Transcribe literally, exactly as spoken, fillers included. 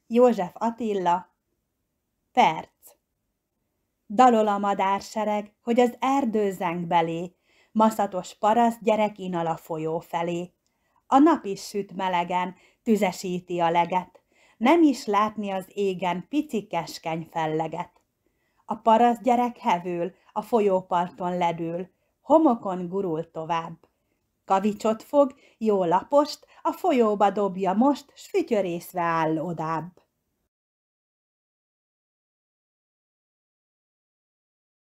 József Attila. Perc. Dalol a madársereg, hogy az erdő zeng belé, maszatos paraszt gyerek inal a folyó felé. A nap is süt melegen, tüzesíti a leget, nem is látni az égen pici keskeny felleget. A paraszt gyerek hevül, a folyóparton ledül, homokon gurul tovább. Kavicsot fog, jó lapost, a folyóba dobja most, s fütyörészve áll odább.